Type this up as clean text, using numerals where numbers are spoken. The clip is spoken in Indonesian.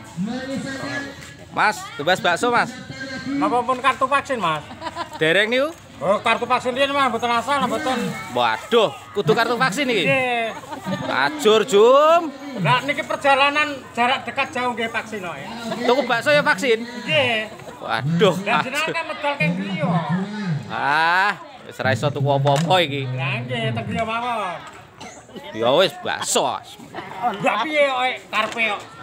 Mas, tugas bakso, Mas. Napa pun kartu vaksin, Mas? Dereng niku? Oh, kartu vaksin ini mah mboten asal, mboten. Waduh, kudu kartu vaksin iki. Nggih. Ajur, Jum. Lah niki perjalanan jarak dekat jauh nggih vaksin kok. Tuku bakso ya vaksin. Nggih. Waduh. Lah jenengan kan medal keng griya. Ah, wis ora iso tuku apa-apa iki. Lah nggih teng griya mawon. Ya wis bakso. Lah piye kok karepe kok?